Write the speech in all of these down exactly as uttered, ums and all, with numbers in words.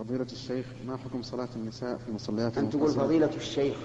فضيلة الشيخ، ما حكم صلاة النساء في المصليات؟ أن تقول فضيلة الشيخ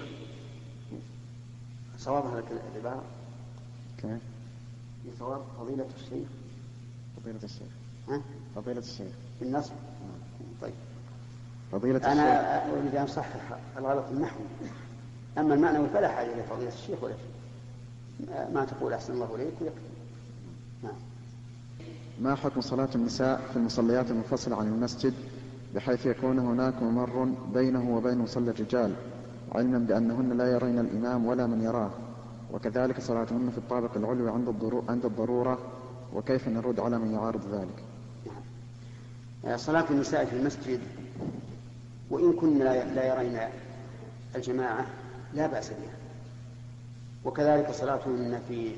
صوابها لك العبارة كيف؟ بصواب فضيلة الشيخ. فضيلة الشيخ ها؟ فضيلة الشيخ بالنصب. طيب فضيلة أنا الشيخ. أريد أن أصحح الغلط النحوي، أما المعنوي فلا حاجة لفضيلة الشيخ ولا شيء، ما تقول أحسن الله إليك ويكفي. نعم. ما حكم صلاة النساء في المصليات المنفصلة عن المسجد بحيث يكون هناك ممر بينه وبين مصلى الرجال، علما بأنهن لا يرين الإمام ولا من يراه، وكذلك صلاتهن في الطابق العلوي عند الضرورة، وكيف نرد على من يعارض ذلك؟ صلاة النساء في المسجد وإن كن لا يرين الجماعة لا بأس بها، وكذلك صلاتهن في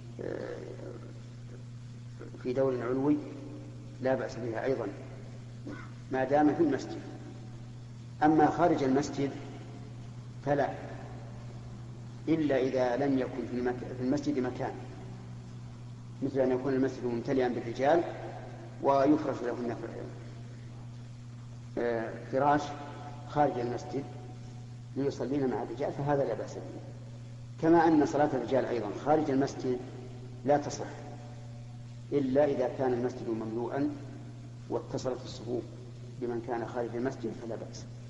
في دور علوي لا بأس بها أيضا ما دام في المسجد. أما خارج المسجد فلا، إلا إذا لم يكن في, المك... في المسجد مكان، مثل أن يكون المسجد ممتلئا بالرجال ويفرش لهن فراش خارج المسجد ليصلين مع الرجال، فهذا لا بأس به. كما أن صلاة الرجال أيضا خارج المسجد لا تصح إلا إذا كان المسجد مملوءا واتصلت الصفوف بمن كان خارج المسجد فلا بأس.